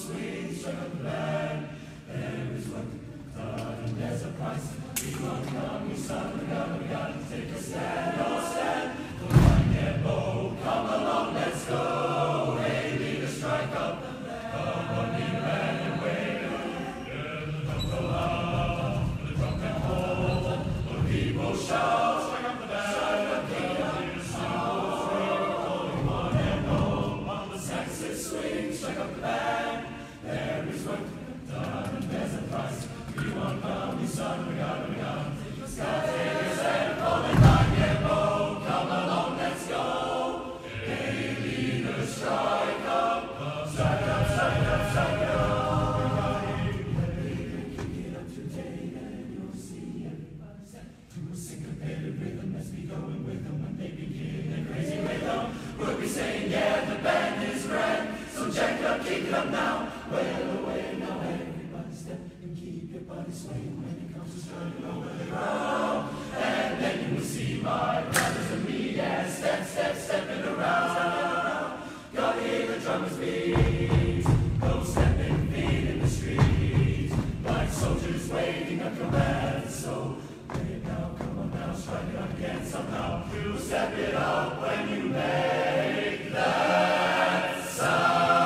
swing, strike up the band. There is work to be done and there's a price. We won't come, we son, we gotta take a stand, oh stand. Come on, yeah, bow, come along, let's go. Hey, leader, strike up the band. Come on, lead a band and wave. Yeah, the drum go loud, the drum can hold. The people shout, strike up the band. Strike up the band, swing, one and roll. On the Texas swing, strike up the band. There is work to be done and there's a price. We won't come, we son, we gotta take a stand, rolling line, yeah, bow, come along, let's go. Hey, leader, strike up, strike up, strike up, strike up. Kick it up today and you'll see everybody set to a syncopated rhythm. Let's be going with them when they begin their crazy rhythm. We'll be saying, yeah, the band is grand, so jack it up, kick it up now. Well away now, everybody step and keep your body swaying when it comes to strutting over the ground. And then you will see my brothers and me, yeah, step, step, stepping around. Gotta hear the drummers beat, those stepping feet in the street, like soldiers waiting a command. So play it now, come on now, strike it up again somehow. You step it up when you make that sound.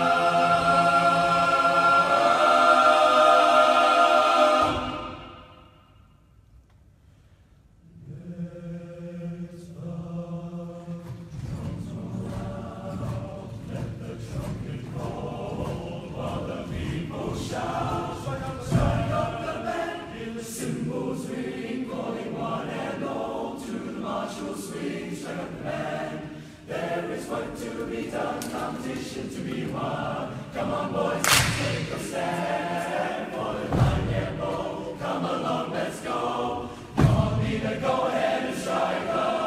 To be done, competition to be won. Come on, boys, take a stand. For the line, yeah, bow. Come along, let's go. Your leader, go ahead and strike up.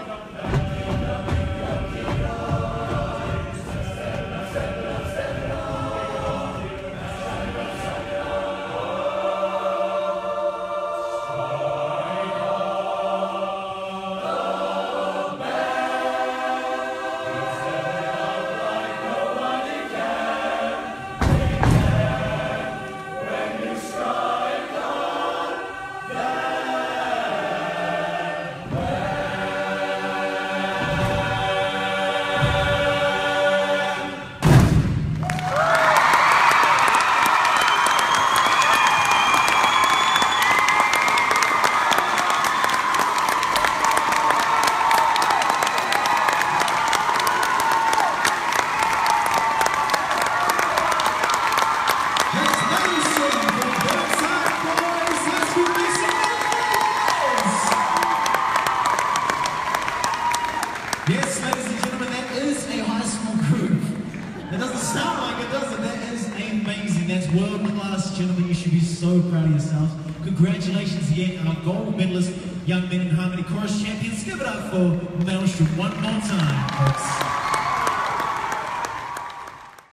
Yes, ladies and gentlemen, that is a high school group. It doesn't sound like it, does it? That is amazing. That's world class, gentlemen. You should be so proud of yourselves. Congratulations again, our gold medalist, Young Men in Harmony Chorus champions. Give it up for Malestrom one more time, folks.